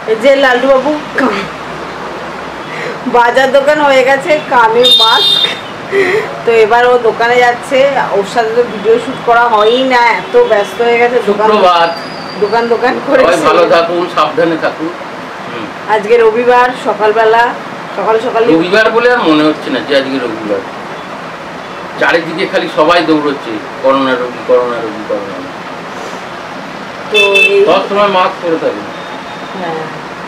এই যে লালটু বাবু বাজার দোকান হয়ে গেছে, কানের মাস্ক। তো এবার ও দোকানে যাচ্ছে, ওর সাথে তো ভিডিও শুট করা হয়ই না, এত ব্যস্ত হয়ে গেছে। দোকান করে ভালো থাকুন, সাবধানে থাকুন। আজকে রবিবার, সকালবেলা সকাল সকাল রবিবার বলে আর মনে হচ্ছে না যে আজকে রবিবার। চারিদিকে খালি সবাই দৌড়চ্ছে, করোনা রোগী করোনা রোগী করোনা। তো সব সময় মাস্ক পরে থাকুন। হ্যাঁ,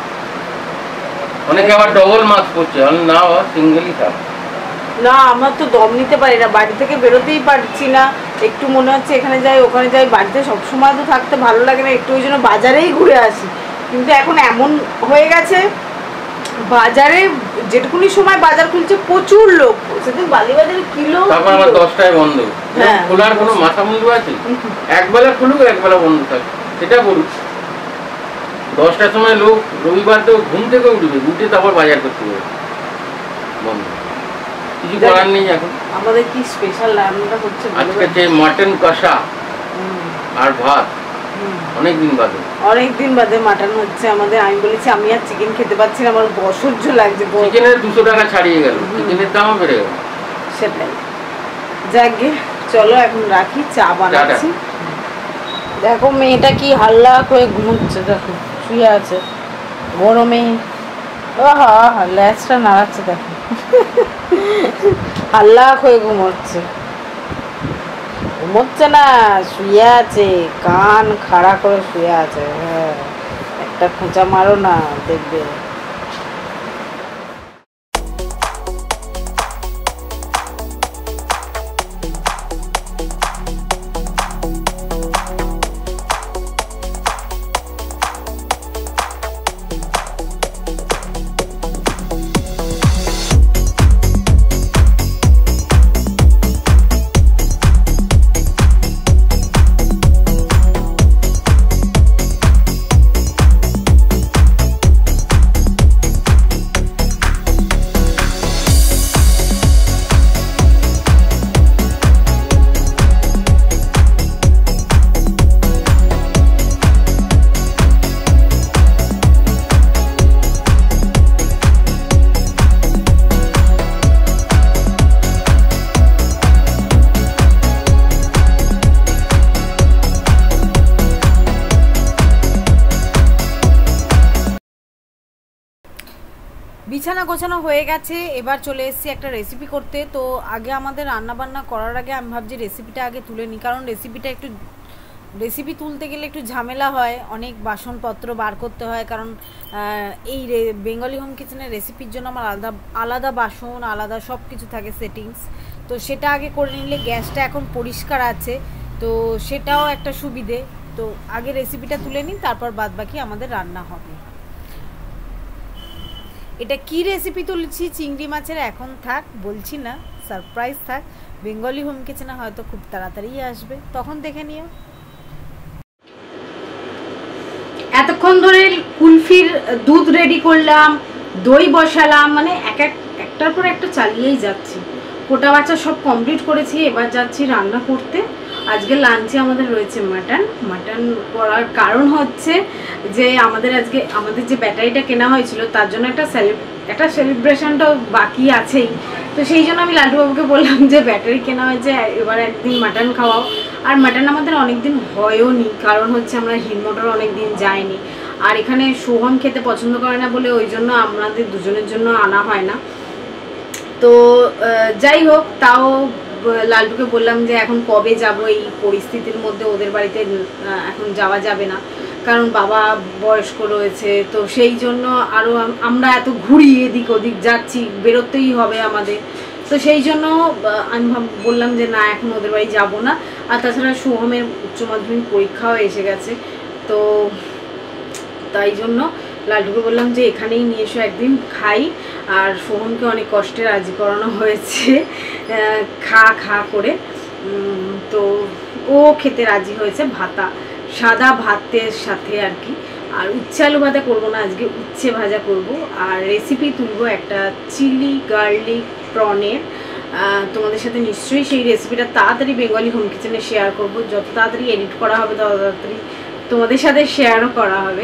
অনেকে আবার ডবল মাস্ক পরছে, না সিঙ্গেলই থাক। না আমার তো দম নিতে পারি না, বাড়ি থেকে বেরোতেই পারছি না। একটু মনে হচ্ছে এখানে যাই ওখানে যাই, বাড়িতে সবসময় তো থাকতে ভালো লাগে না, একটু ওই জন্য বাজারেই ঘুরে আসি। কিন্তু এখন এমন হয়ে গেছে বাজারে যেটুকুনি সময় বাজার খুলছে প্রচুর লোক। সেদিন বালিবাজারে কিলো তারপর আবার 10টায় বন্ধ। হ্যাঁ, খোলার কোনো মাথা মুন্ডু আছে? একবেলা খুলুক একবেলা বন্ধ থাকে, সেটা করুক। 10টার সময় লোক রবিবার তো ঘুম থেকে উঠবে, উঠে তারপর বাজার করতে হবে। বন্ধ, কিছু করার নেই এখন। আমাদের কি স্পেশাল রান্নাটা হচ্ছে আজকে যে মাটন কষা আর ভাত, অনেকদিন বাদে মাটন হচ্ছে আমাদের। আমি বলেছি আমি আর চিকেন খেতে পাচ্ছি না, আমার অসহ্য লাগছে। চিকেনের 200 টাকা ছাড়িয়ে গেল, চিকেনের দামও বেড়ে গেল। সেটাই, যাকে চলো এখন রাখি, চা বানাচ্ছি। দেখো মেয়েটা কি হাল্লা করে ঘুমোচ্ছে, দেখো শুয়ে আছে গরমে। ও হা ল্যাচটা নাড়াচ্ছে, দেখো হাল্লা হয়ে ঘুমোচ্ছে। ঘুমোচ্ছে না, শুয়ে আছে, কান খাড়া করে শুয়ে আছে। হ্যাঁ, একটা খোঁচা মারো না, দেখবে। বিছানা গোছানো হয়ে গেছে, এবার চলে এসেছি একটা রেসিপি করতে। তো আগে আমাদের রান্নাবান্না করার আগে আমি ভাবছি রেসিপিটা আগে তুলে নিই, কারণ রেসিপি তুলতে গেলে একটু ঝামেলা হয়, অনেক বাসনপত্র বার করতে হয়। কারণ এই বেঙ্গলি হোম কিচেনের রেসিপির জন্য আমার আলাদা বাসন, আলাদা সব কিছু থাকে সেটিংস। তো সেটা আগে করে নিলে গ্যাসটা এখন পরিষ্কার আছে, তো সেটাও একটা সুবিধে। তো আগে রেসিপিটা তুলে নিই, তারপর বাদ বাকি আমাদের রান্না হবে। এটা কি রেসিপি তুলছি চিংড়ি মাছের, এখন থাক বলছি না, সারপ্রাইজ থাক। বেঙ্গলি হোম কিচেনে হয়তো খুব তাড়াতাড়ি আসবে, তখন দেখে নিও। এতক্ষণ ধরে কুলফির দুধ রেডি করলাম, দই বসালাম, মানে একটার পর একটা চালিয়েই যাচ্ছি। কোটা বাচ্চা সব কমপ্লিট করেছি, এবার যাচ্ছি রান্না করতে। আজকে লাঞ্চে আমাদের রয়েছে মাটন করার কারণ হচ্ছে যে আমাদের যে ব্যাটারিটা কেনা হয়েছিল তার জন্য একটা সেলিব্রেশনটাও বাকি আছেই। তো সেই জন্য আমি লালটুবাবুকে বললাম যে ব্যাটারি কেনা হয়েছে, এবার একদিন মাটন খাওয়াও। আর মাটন আমাদের অনেকদিন হয়ও নি, কারণ হচ্ছে আমরা হিরমোটর অনেকদিন যাইনি। আর এখানে সোহম খেতে পছন্দ করে না বলে ওই জন্য আমাদের দুজনের জন্য আনা হয় না। তো যাই হোক, তাও লালটুকে বললাম যে এখন কবে যাব, এই পরিস্থিতির মধ্যে ওদের বাড়িতে এখন যাওয়া যাবে না, কারণ বাবা বয়স্ক রয়েছে। তো সেই জন্য আরও আমরা এত ঘুরি, এদিক ওদিক যাচ্ছি, বেরোতেই হবে আমাদের। তো সেই জন্য আমি বললাম যে না, এখন ওদের বাড়ি যাব না। আর তাছাড়া সোহমের উচ্চ মাধ্যমিক পরীক্ষাও এসে গেছে, তো তাই জন্য লালটুকে বললাম যে এখানেই নিয়ে এসো, একদিন খাই। আর সোহমকে অনেক কষ্টে রাজি করানো হয়েছে খা করে, তো ও খেতে রাজি হয়েছে। সাদা ভাতের সাথে আর কি। আর উচ্ছে আলু ভাজা করবো না আজকে, উচ্ছে ভাজা করব। আর রেসিপি তুলবো একটা চিলি গার্লিক প্রনের। তোমাদের সাথে নিশ্চয়ই সেই রেসিপিটা তাড়াতাড়ি বেঙ্গলি হোম কিচেনে শেয়ার করবো। যত তাড়াতাড়ি এডিট করা হবে তত তাড়াতাড়ি তোমাদের সাথে শেয়ারও করা হবে।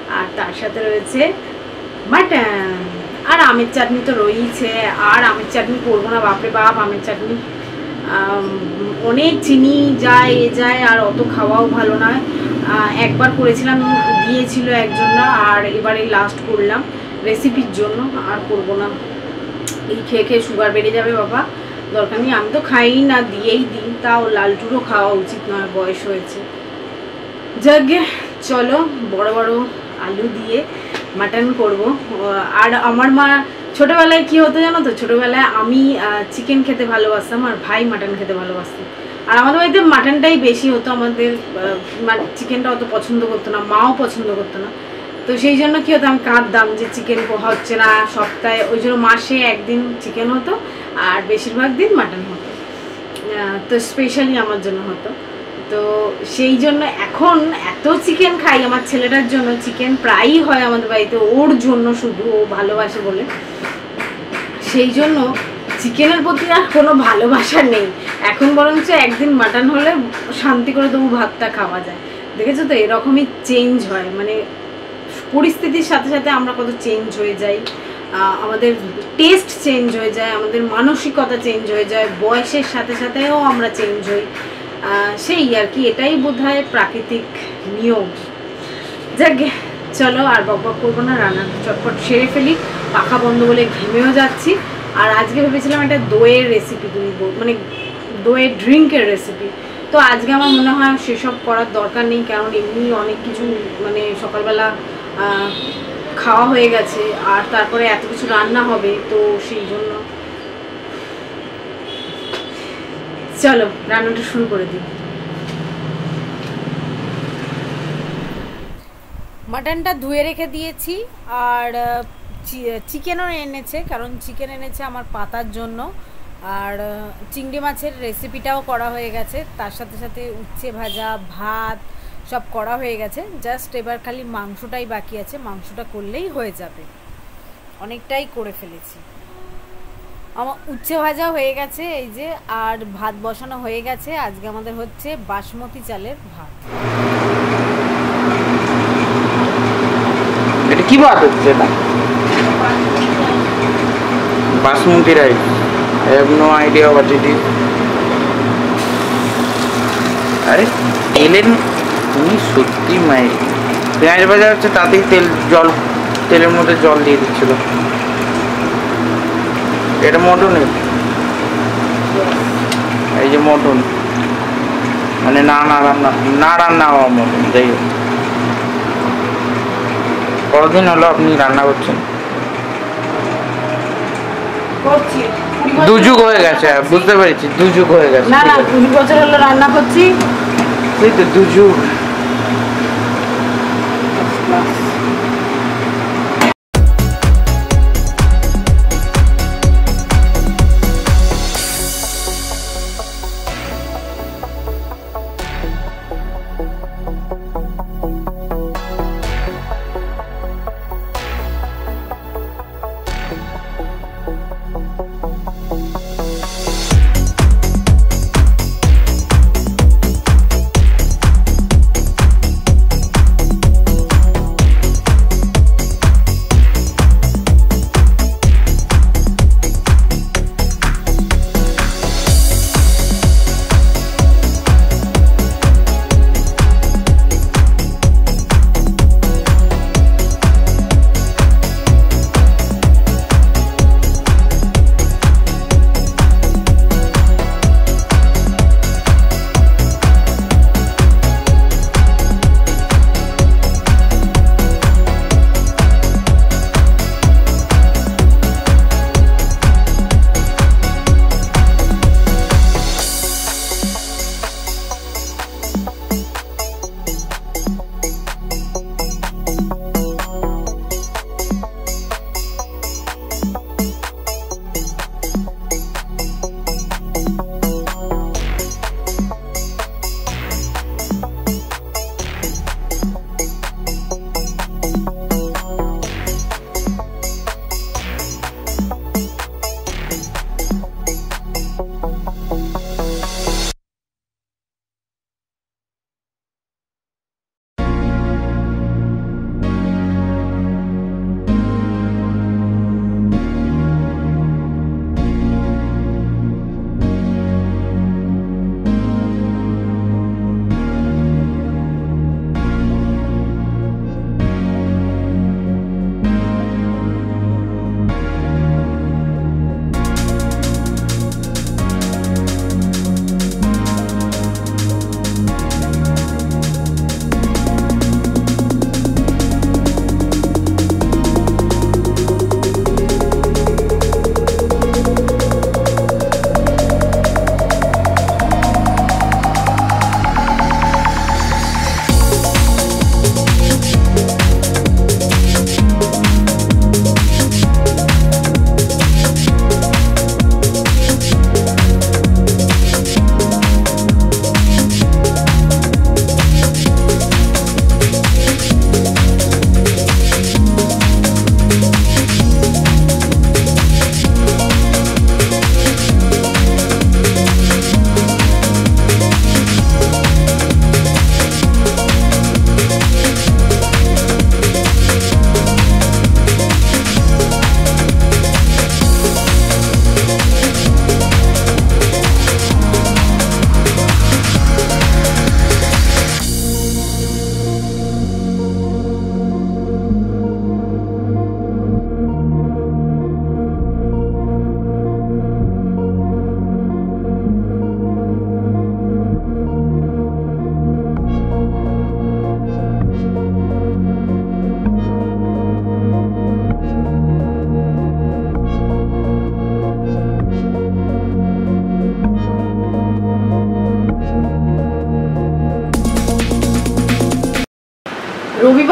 আর তার সাথে রয়েছে মাটন, আর আমের চাটনি তো রয়েছে। আর আমের চাটনি করবো না, বাপরে বাপ, আমের চাটনি অনেক চিনি যায় এ যায়, আর অত খাওয়াও ভালো নয়। একবার করেছিলাম, দিয়েছিল একজন না, আর এবারে লাস্ট করলাম রেসিপির জন্য, আর করব না। এই খেয়ে খেয়ে সুগার বেড়ে যাবে বাবা, দরকার নেই। আমি তো খাই না, দিয়েই দিই, তাও লালটুরও খাওয়া উচিত নয়, বয়স হয়েছে। যাকে চলো, বড় বড় আলু দিয়ে মাটন করব। আর আমার মা ছোটোবেলায় কি হতো জানো তো, ছোটোবেলায় আমি চিকেন খেতে ভালোবাসতাম আর ভাই মাটন খেতে ভালোবাসতাম। আর আমাদের বাড়িতে মাটনটাই বেশি হতো, আমাদের চিকেনটা অত পছন্দ করতো না, মাও পছন্দ করতো না। তো সেই জন্য কী হতো, আমি কাঁদতাম যে চিকেন হচ্ছে না সপ্তাহে, ওই জন্য মাসে একদিন চিকেন হতো আর বেশিরভাগ দিন মাটন হতো। তো স্পেশালি আমার জন্য হতো। তো সেই জন্য এখন এত চিকেন খাই, আমার ছেলেটার জন্য চিকেন প্রায়ই হয় আমাদের বাড়িতে, ওর জন্য শুধু, ও ভালোবাসে বলে। সেই জন্য চিকেনের প্রতি আর কোনো ভালোবাসা নেই এখন, বরঞ্চ একদিন মাটন হলে শান্তি করে তবু ভাতটা খাওয়া যায়। দেখেছো তো, এরকমই চেঞ্জ হয়, মানে পরিস্থিতির সাথে সাথে আমরা কত চেঞ্জ হয়ে যাই, আমাদের টেস্ট চেঞ্জ হয়ে যায়, আমাদের মানসিকতা চেঞ্জ হয়ে যায়, বয়সের সাথে সাথেও আমরা চেঞ্জ হই। সেই আর কি, এটাই বোধহয় প্রাকৃতিক নিয়ম। যাকে চলো, আর বকবক করবো না, রান্না চটপট সেরে ফেলি, পাখা বন্ধ বলে ঘেমেও যাচ্ছি। আর আজকে ভেবেছিলাম একটা দইয়ের রেসিপি দিব, মানে দইয়ের ড্রিঙ্কের রেসিপি। তো আজকে আমার মনে হয় সেসব করার দরকার নেই, কারণ এমনি অনেক কিছু মানে সকালবেলা খাওয়া হয়ে গেছে, আর তারপরে এত কিছু রান্না হবে, তো সেই জন্য চলো রান্নাটা শুরু করে দিই। মাটনটা ধুয়ে রেখে দিয়েছি, আর চিকেনও এনেছে, কারণ চিকেন এনেছে আমার পাতার জন্য। আর চিংড়ি মাছের রেসিপিটাও করা হয়ে গেছে, তার সাথে সাথে উচ্ছে ভাজা, ভাত সব করা হয়ে গেছে। জাস্ট এবার খালি মাংসটাই বাকি আছে, মাংসটা করলেই হয়ে যাবে, অনেকটাই করে ফেলেছি। আমার উচ্ছে ভাজা হয়ে গেছে এই যে, আর ভাত বসানো হয়ে গেছে। আজকে আমাদের হচ্ছে বাসমতি চালের ভাত। এটা কি ভাত হচ্ছে? এটা basmati rice. I have no idea what it is. আরে তেলের, তুমি সত্যি মাই, পেঁয়াজ ভাজা হচ্ছে, তাতেই তেলের মধ্যে জল দিয়ে দিচ্ছিল। এটা মটনের, এই যে মটন, মানে না রান্না হওয়া মটন। যাই হোক, কতদিন হলো আপনি রান্না করছেন? দুযুগ হয়ে গেছে, বুঝতে পেরেছি, দুযুগ হয়ে গেছে। না 20 বছর হলো রান্না করছি, সেই তো দুযুগ।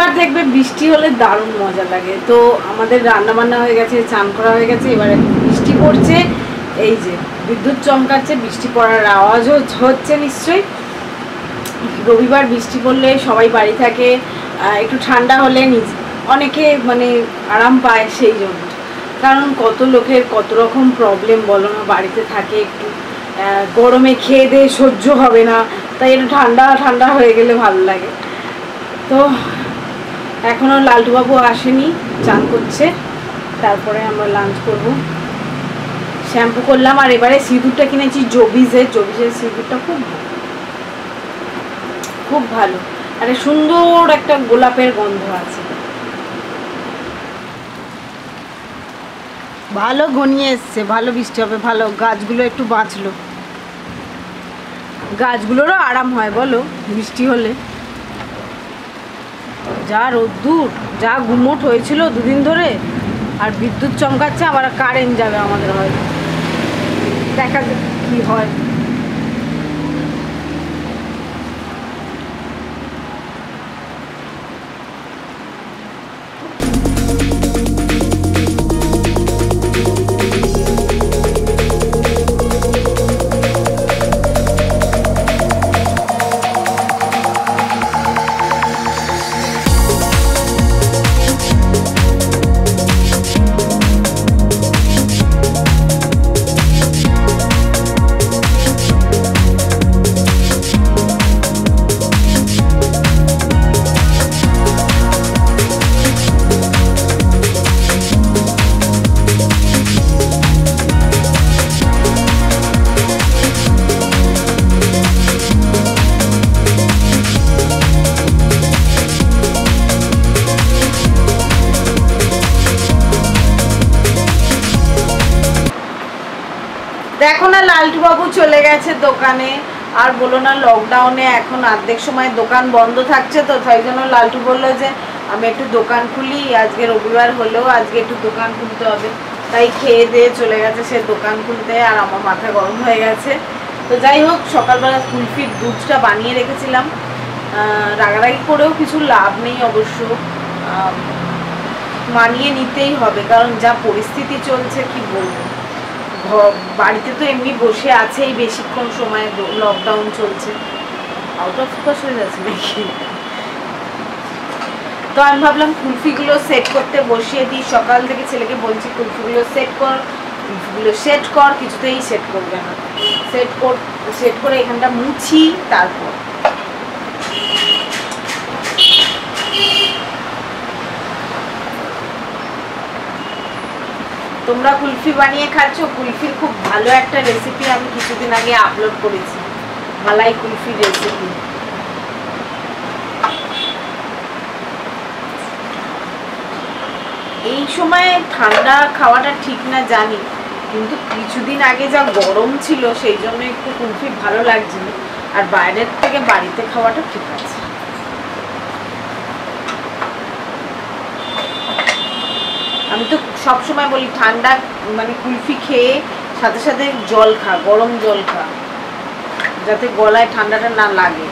রবিবার দেখবে বৃষ্টি হলে দারুণ মজা লাগে। তো আমাদের রান্না বান্না হয়ে গেছে, চান করা হয়ে গেছে, এবারে বৃষ্টি পড়ছে, এই যে বিদ্যুৎ চমকাচ্ছে, বৃষ্টি পড়ার আওয়াজও হচ্ছে নিশ্চয়ই। রবিবার বৃষ্টি পড়লে সবাই বাড়ি থাকে, একটু ঠান্ডা হলে অনেকে মানে আরাম পায় সেই জন্য। কারণ কত লোকের কত রকম প্রবলেম বলো না, বাড়িতে থাকে একটু গরমে খেয়ে দিয়ে সহ্য হবে না, তাই একটু ঠান্ডা ঠান্ডা হয়ে গেলে ভালো লাগে। তো এখনও লালটুবাবু আসেনি, চান করছে, তারপরে আমরা লাঞ্চ করব। শ্যাম্পু করলাম, আর এবারে সিঁদুরটা কিনেছি জবিজের সিঁদুরটা খুব ভালো, খুব ভালো, আরে সুন্দর একটা গোলাপের গন্ধ আছে। ভালো ঘনিয়ে এসছে, ভালো বৃষ্টি হবে, ভালো গাছগুলো একটু বাঁচলো, গাছগুলোরও আরাম হয় বলো বৃষ্টি হলে। যা রোদ্দুর, যা গুমোট হয়েছিল দুদিন ধরে, আর বিদ্যুৎ চমকাচ্ছে, আবার কারেন্ট যাবে আমাদের, হয় দেখা যাক কি হয়। দেখো না লালটুবাবু চলে গেছে দোকানে, আর বলো না লকডাউনে এখন অর্ধেক সময় দোকান বন্ধ থাকছে, তো তাই জন্য লালটু বললো যে আমি একটু দোকান খুলি, আজকে রবিবার হলেও আজকে একটু দোকান খুলতে হবে, তাই খেয়ে দিয়ে চলে গেছে সে দোকান খুলতে, আর আমার মাথা গরম হয়ে গেছে। তো যাই হোক, সকালবেলা কুলফির দুধটা বানিয়ে রেখেছিলাম, রাগারাগি করেও কিছু লাভ নেই অবশ্য, মানিয়ে নিতেই হবে, কারণ যা পরিস্থিতি চলছে কি বলবো, বাড়িতে তো এমনি বসে আছেই বেশিক্ষণ সময়, লকডাউন চলছে, আউট অফ ফোকাস হয়ে যাচ্ছে নাকি। তো আমি ভাবলাম কুলফিগুলো সেট করতে বসিয়ে দিই, সকাল থেকে ছেলেকে বলছি কুলফিগুলো সেট কর, কুলফিগুলো সেট কর, কিছুতেই সেট করবে না। সেট করে এখানটা মুছি, তারপর তোমরা কুলফি বানিয়ে খাচ্ছ, কুলফির খুব ভালো একটা রেসিপি আমি কিছুদিন আগে আপলোড করেছি, মালাই কুলফির রেসিপি। এই সময় ঠান্ডা খাওয়াটা ঠিক না জানি, কিন্তু কিছুদিন আগে যা গরম ছিল সেই জন্য একটু কুলফি ভালো লাগছিল, আর বাইরের থেকে বাড়িতে খাওয়াটা ঠিক আছে। আমি তো সবসময় বলি ঠান্ডা মানে কুলফি খেয়ে সাথে সাথে জল খা, গরম জল খা, যাতে গলায় ঠান্ডাটা না লাগে।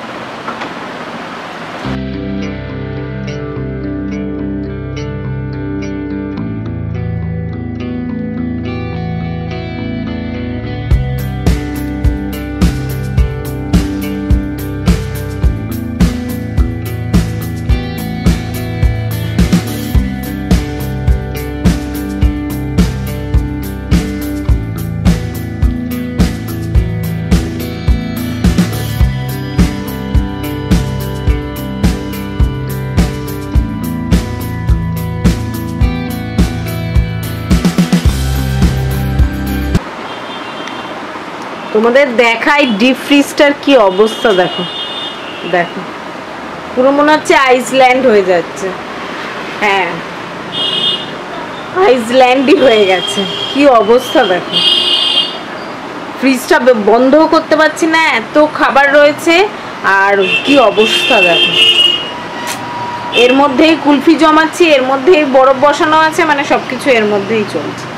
তোমাদের দেখাই ডিপ ফ্রিজটার কি অবস্থা, দেখো দেখো, পুরো মনে হচ্ছে আইসল্যান্ড হয়ে যাচ্ছে, হ্যাঁ আইসল্যান্ডই হয়ে গেছে, কি অবস্থা দেখো। ফ্রিজটা বন্ধও করতে পারছি না, এত খাবার রয়েছে, আর কি অবস্থা দেখো। এর মধ্যেই কুলফি জমাচ্ছি, এর মধ্যেই বরফ বসানো আছে, মানে সবকিছু এর মধ্যেই চলছে।